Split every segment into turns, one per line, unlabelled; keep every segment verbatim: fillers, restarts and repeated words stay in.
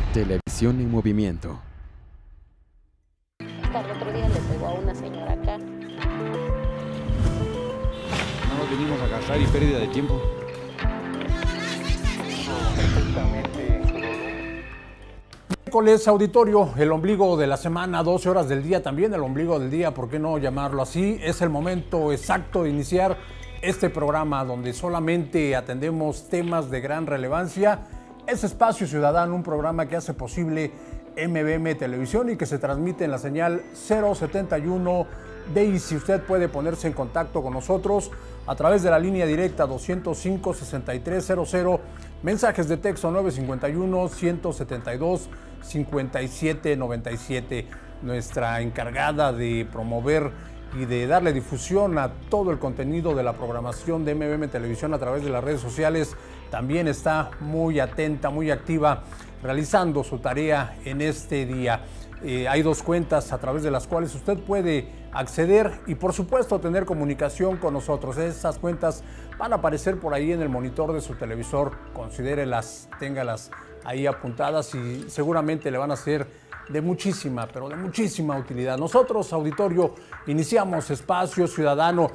Televisión en movimiento.
Hasta el otro día le pegó a una señora acá.
No nos venimos a gastar y pérdida de tiempo.
Miércoles, auditorio, el ombligo de la semana, doce horas del día, también el ombligo del día, ¿por qué no llamarlo así? Es el momento exacto de iniciar este programa donde solamente atendemos temas de gran relevancia. Es Espacio Ciudadano, un programa que hace posible M V M Televisión y que se transmite en la señal cero setenta y uno de Easy. Usted puede ponerse en contacto con nosotros a través de la línea directa doscientos cinco, sesenta y tres cero cero, mensajes de texto nueve cincuenta y uno, ciento setenta y dos, cincuenta y siete noventa y siete. Nuestra encargada de promover y de darle difusión a todo el contenido de la programación de M V M Televisión a través de las redes sociales también está muy atenta, muy activa, realizando su tarea en este día. Eh, hay dos cuentas a través de las cuales usted puede acceder y por supuesto tener comunicación con nosotros. Esas cuentas van a aparecer por ahí en el monitor de su televisor. Considérelas, téngalas ahí apuntadas y seguramente le van a ser de muchísima, pero de muchísima utilidad. Nosotros, auditorio, iniciamos Espacio Ciudadano.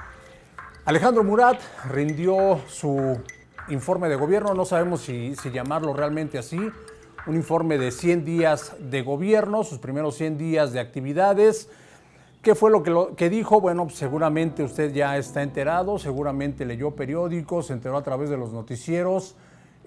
Alejandro Murat rindió su informe de gobierno, no sabemos si, si llamarlo realmente así, un informe de cien días de gobierno, sus primeros cien días de actividades. ¿Qué fue lo que, lo que dijo? Bueno, pues seguramente usted ya está enterado, seguramente leyó periódicos, se enteró a través de los noticieros,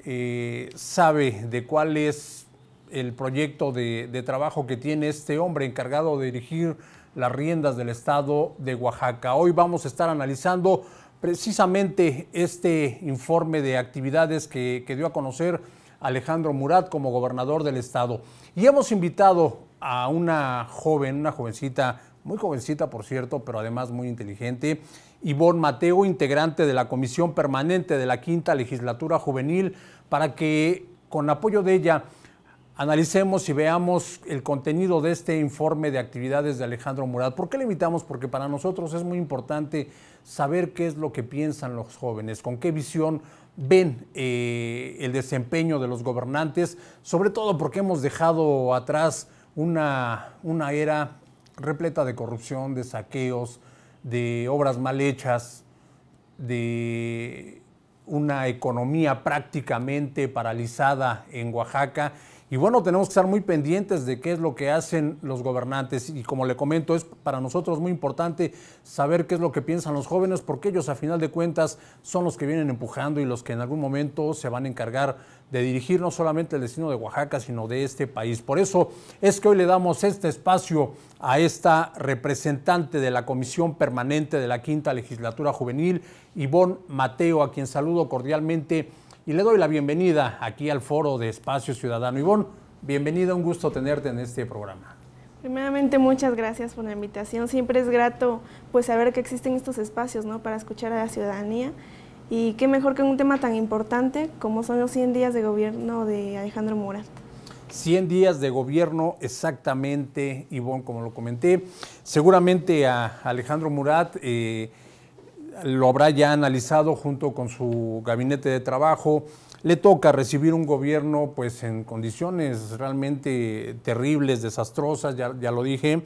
eh, sabe de cuál es el proyecto de, de trabajo que tiene este hombre encargado de dirigir las riendas del estado de Oaxaca. Hoy vamos a estar analizando precisamente este informe de actividades que, que dio a conocer Alejandro Murat como gobernador del estado. Y hemos invitado a una joven, una jovencita, muy jovencita por cierto, pero además muy inteligente, Ivonne Mateo, integrante de la Comisión Permanente de la Quinta Legislatura Juvenil, para que con apoyo de ella analicemos y veamos el contenido de este informe de actividades de Alejandro Murat. ¿Por qué le invitamos? Porque para nosotros es muy importante saber qué es lo que piensan los jóvenes, con qué visión ven eh, el desempeño de los gobernantes, sobre todo porque hemos dejado atrás una, una era repleta de corrupción, de saqueos, de obras mal hechas, de una economía prácticamente paralizada en Oaxaca. Y bueno, tenemos que estar muy pendientes de qué es lo que hacen los gobernantes y como le comento, es para nosotros muy importante saber qué es lo que piensan los jóvenes porque ellos a final de cuentas son los que vienen empujando y los que en algún momento se van a encargar de dirigir no solamente el destino de Oaxaca, sino de este país. Por eso es que hoy le damos este espacio a esta representante de la Comisión Permanente de la Quinta Legislatura Juvenil, Ivonne Mateo, a quien saludo cordialmente y le doy la bienvenida aquí al foro de Espacio Ciudadano. Ivonne, bienvenida, un gusto tenerte en este programa.
Primeramente, muchas gracias por la invitación. Siempre es grato pues saber que existen estos espacios, ¿no?, para escuchar a la ciudadanía. Y qué mejor que un tema tan importante como son los cien días de gobierno de Alejandro Murat.
cien días de gobierno, exactamente, Ivonne, como lo comenté. Seguramente a Alejandro Murat eh, lo habrá ya analizado junto con su gabinete de trabajo. Le toca recibir un gobierno pues en condiciones realmente terribles, desastrosas, ya, ya lo dije,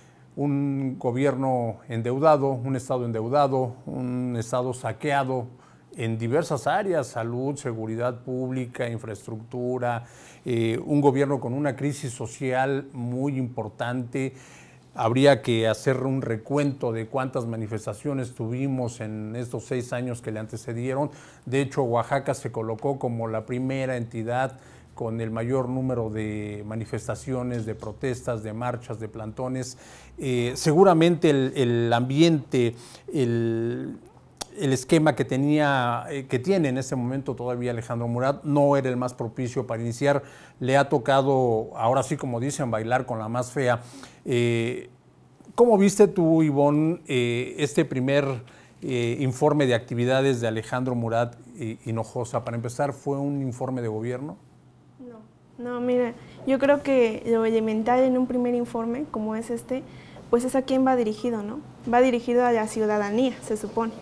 un gobierno endeudado, un estado endeudado, un estado saqueado en diversas áreas, salud, seguridad pública, infraestructura, eh, un gobierno con una crisis social muy importante. Habría que hacer un recuento de cuántas manifestaciones tuvimos en estos seis años que le antecedieron. De hecho, Oaxaca se colocó como la primera entidad con el mayor número de manifestaciones, de protestas, de marchas, de plantones. Eh, seguramente el, el ambiente, el, el esquema que tenía, eh, que tiene en este momento todavía Alejandro Murat no era el más propicio para iniciar. Le ha tocado, ahora sí como dicen, bailar con la más fea. Eh, ¿Cómo viste tú, Ivonne, eh, este primer eh, informe de actividades de Alejandro Murat eh, Hinojosa? Para empezar, ¿fue un informe de gobierno?
No, no, mira, yo creo que lo elemental en un primer informe, como es este, pues es a quién va dirigido, ¿no? Va dirigido a la ciudadanía, se supone.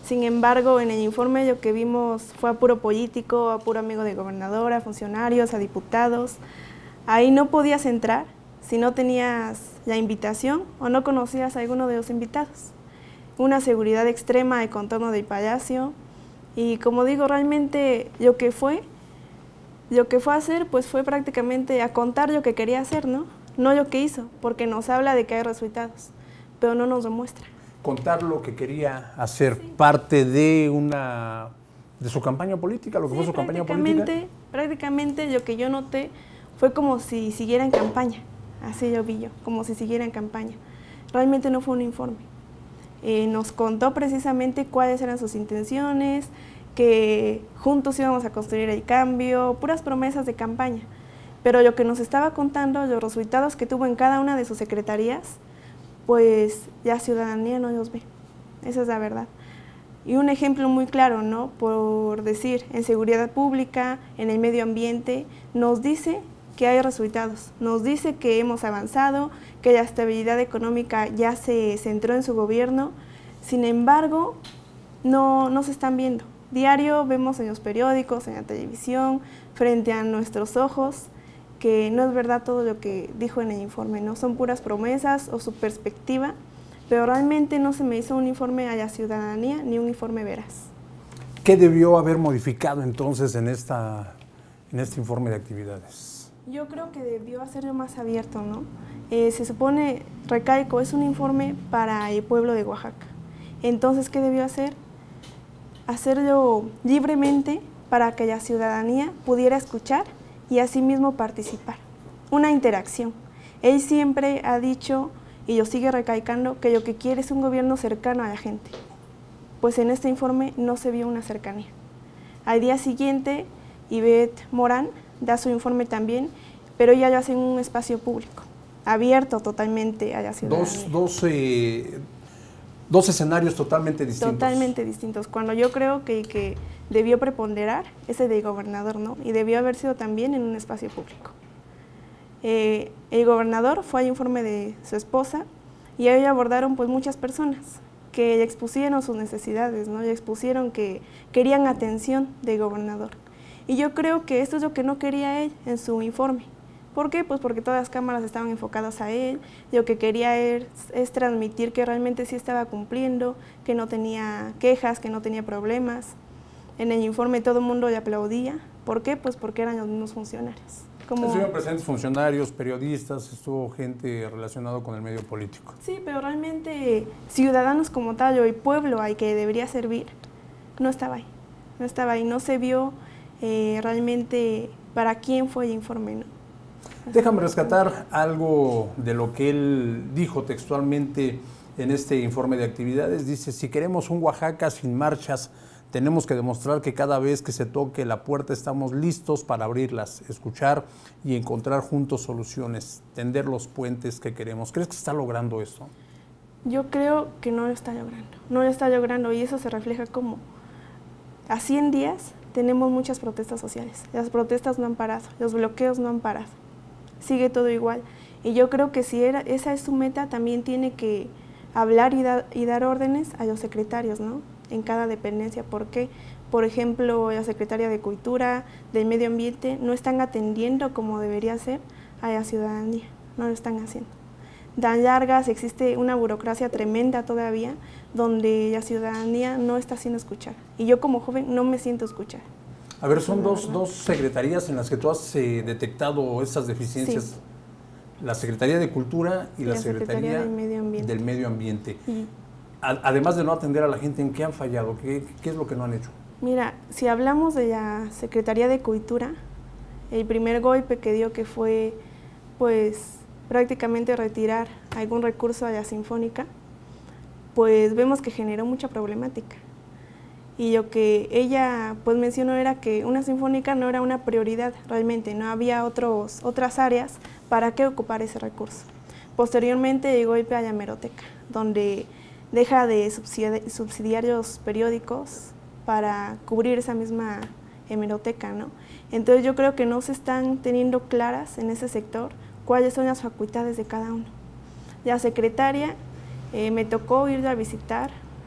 Sin embargo, en el informe lo que vimos fue a puro político, a puro amigo de gobernador, a funcionarios, a diputados. Ahí no podías entrar si no tenías la invitación o no conocías a alguno de los invitados. Una seguridad extrema de contorno del palacio y, como digo, realmente lo que fue, lo que fue a hacer pues fue prácticamente a contar lo que quería hacer, ¿no? No lo que hizo, porque nos habla de que hay resultados, pero no nos demuestra.
Contar lo que quería hacer, sí. Parte de una de su campaña política, lo que sí, fue su campaña política.
Prácticamente lo que yo noté fue como si siguiera en campaña, así lo vi yo, como si siguiera en campaña. Realmente no fue un informe. Eh, nos contó precisamente cuáles eran sus intenciones, que juntos íbamos a construir el cambio, puras promesas de campaña. Pero lo que nos estaba contando, los resultados que tuvo en cada una de sus secretarías, pues la ciudadanía no los ve. Esa es la verdad. Y un ejemplo muy claro, ¿no? Por decir, en seguridad pública, en el medio ambiente, nos dice que hay resultados, nos dice que hemos avanzado, que la estabilidad económica ya se centró en su gobierno. Sin embargo, no, no se están viendo. Diario vemos en los periódicos, en la televisión, frente a nuestros ojos, que no es verdad todo lo que dijo en el informe, no son puras promesas o su perspectiva, pero realmente no se me hizo un informe a la ciudadanía ni un informe veraz.
¿Qué debió haber modificado entonces en, esta, en este informe de actividades?
Yo creo que debió hacerlo más abierto, ¿no? Eh, se supone, recalco, es un informe para el pueblo de Oaxaca. Entonces, ¿qué debió hacer? Hacerlo libremente para que la ciudadanía pudiera escuchar y asimismo participar. Una interacción. Él siempre ha dicho, y lo sigue recalcando, que lo que quiere es un gobierno cercano a la gente. Pues en este informe no se vio una cercanía. Al día siguiente, Ivette Morán da su informe también, pero ella lo hace en un espacio público, abierto totalmente a la ciudadanía.
Dos, dos, eh, dos escenarios totalmente distintos.
Totalmente distintos. Cuando yo creo que, que debió preponderar ese del gobernador, ¿no? Y debió haber sido también en un espacio público. Eh, el gobernador fue al informe de su esposa y a ella abordaron pues muchas personas que le expusieron sus necesidades, ¿no? Le expusieron que querían atención del gobernador. Y yo creo que esto es lo que no quería él en su informe. ¿Por qué? Pues porque todas las cámaras estaban enfocadas a él, lo que quería es, es transmitir que realmente sí estaba cumpliendo, que no tenía quejas, que no tenía problemas. En el informe todo el mundo le aplaudía. ¿Por qué? Pues porque eran los mismos funcionarios. Como...
Estuvieron presentes funcionarios, periodistas, estuvo gente relacionada con el medio político.
Sí, pero realmente ciudadanos como tal, o el pueblo al que debería servir, no estaba ahí. No estaba ahí, no se vio eh, realmente para quién fue el informe, ¿no?
Déjame rescatar algo de lo que él dijo textualmente en este informe de actividades. Dice, si queremos un Oaxaca sin marchas, tenemos que demostrar que cada vez que se toque la puerta estamos listos para abrirlas, escuchar y encontrar juntos soluciones, tender los puentes que queremos. ¿Crees que está logrando esto?
Yo creo que no lo está logrando, no lo está logrando y eso se refleja como a cien días tenemos muchas protestas sociales. Las protestas no han parado, los bloqueos no han parado, sigue todo igual. Y yo creo que si era, esa es su meta, también tiene que hablar y, da, y dar órdenes a los secretarios, ¿no? En cada dependencia. ¿Por qué? Por ejemplo, la Secretaría de Cultura, del Medio Ambiente, no están atendiendo como debería ser a la ciudadanía, no lo están haciendo. Dan largas, existe una burocracia tremenda todavía, donde la ciudadanía no está siendo escuchada. Y yo como joven no me siento escuchada.
A ver, son dos, dos secretarías en las que tú has eh, detectado estas deficiencias. Sí. La Secretaría de Cultura y, y la, la Secretaría, Secretaría del Medio Ambiente. Del Medio Ambiente. Y, Además de no atender a la gente, ¿en qué han fallado? ¿Qué, ¿Qué es lo que no han hecho?
Mira, si hablamos de la Secretaría de Cultura, el primer golpe que dio que fue, pues, prácticamente retirar algún recurso a la Sinfónica, pues vemos que generó mucha problemática. Y lo que ella, pues, mencionó era que una Sinfónica no era una prioridad realmente, no había otros, otras áreas para qué ocupar ese recurso. Posteriormente llegó el golpe a la hemeroteca, donde deja de subsidiar, subsidiar los periódicos para cubrir esa misma hemeroteca, ¿no? Entonces yo creo que no se están teniendo claras en ese sector cuáles son las facultades de cada uno. La secretaria, eh, me tocó ir a visitar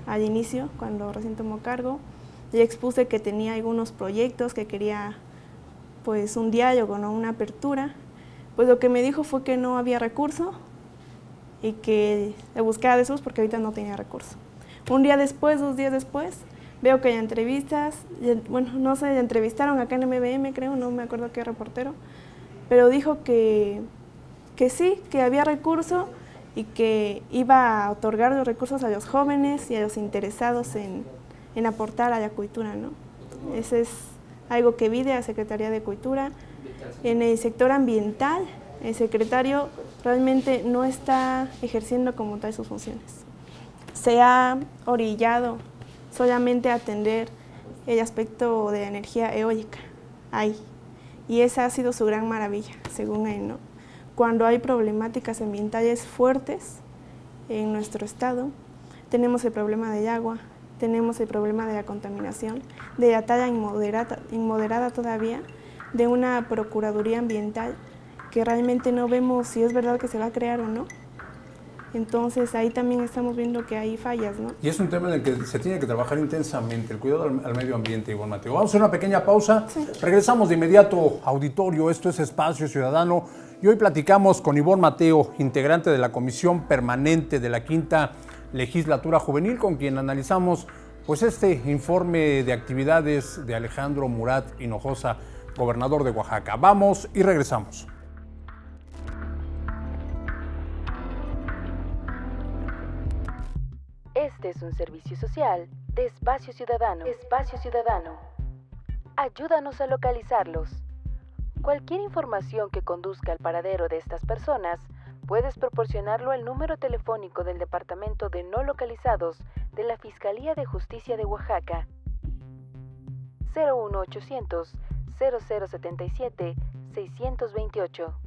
al inicio, cuando recién tomó cargo. Le expuse que tenía algunos proyectos, que quería pues un diálogo, ¿no? Una apertura. Pues lo que me dijo fue que no había recurso y que le buscara de esos porque ahorita no tenía recurso. Un día después, dos días después, veo que hay entrevistas, bueno, no sé, le entrevistaron acá en M B M, creo, no me acuerdo qué reportero, pero dijo que, que sí, que había recurso y que iba a otorgar los recursos a los jóvenes y a los interesados en, en aportar a la cultura, ¿no? Ese es algo que vi de la Secretaría de Cultura. En el sector ambiental, el secretario realmente no está ejerciendo como tal sus funciones. Se ha orillado solamente a atender el aspecto de la energía eólica ahí, y esa ha sido su gran maravilla, según él, ¿no? Cuando hay problemáticas ambientales fuertes en nuestro estado, tenemos el problema del agua, tenemos el problema de la contaminación, de la talla inmoderada, inmoderada todavía, de una procuraduría ambiental que realmente no vemos si es verdad que se va a crear o no. Entonces ahí también estamos viendo que hay fallas, ¿no?
Y es un tema en el que se tiene que trabajar intensamente, el cuidado al, al medio ambiente, Ivonne Mateo. Vamos a hacer una pequeña pausa, sí. Regresamos de inmediato, auditorio, esto es Espacio Ciudadano, y hoy platicamos con Ivonne Mateo, integrante de la Comisión Permanente de la Quinta Legislatura Juvenil, con quien analizamos pues este informe de actividades de Alejandro Murat Hinojosa, gobernador de Oaxaca. Vamos y regresamos.
Este es un servicio social de Espacio Ciudadano. Espacio Ciudadano. Ayúdanos a localizarlos. Cualquier información que conduzca al paradero de estas personas, puedes proporcionarlo al número telefónico del Departamento de No Localizados de la Fiscalía de Justicia de Oaxaca. cero uno ochocientos, cero cero setenta y siete, seiscientos veintiocho.